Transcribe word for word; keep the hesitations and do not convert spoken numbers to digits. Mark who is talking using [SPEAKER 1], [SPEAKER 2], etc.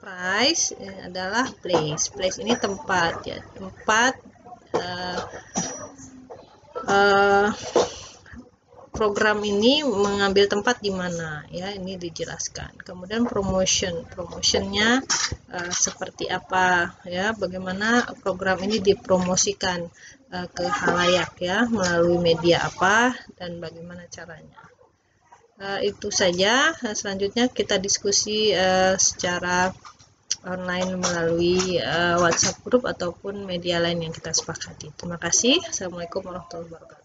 [SPEAKER 1] price adalah place. Place ini tempat ya, tempat uh, uh, program ini mengambil tempat di mana ya, ini dijelaskan. Kemudian promotion, promotionnya uh, seperti apa ya, bagaimana program ini dipromosikan uh, ke khalayak ya, melalui media apa dan bagaimana caranya. Uh, itu saja. Selanjutnya kita diskusi uh, secara online melalui uh, WhatsApp group ataupun media lain yang kita sepakati. Terima kasih. Assalamualaikum warahmatullahi wabarakatuh.